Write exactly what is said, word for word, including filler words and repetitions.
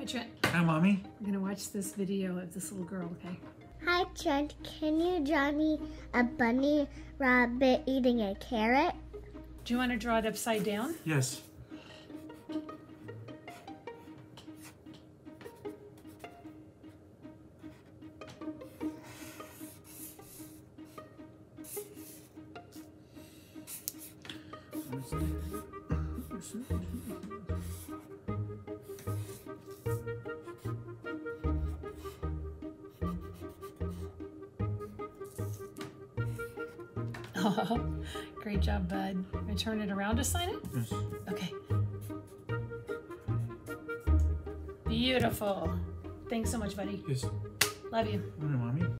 Trent. Hi, Mommy. We're gonna watch this video of this little girl, okay? Hi, Trent. Can you draw me a bunny rabbit eating a carrot? Do you want to draw it upside down? Yes. Oh, great job, bud. Can I turn it around to sign it? Yes. Okay. Beautiful. Thanks so much, buddy. Yes. Love you. Hi, Mommy.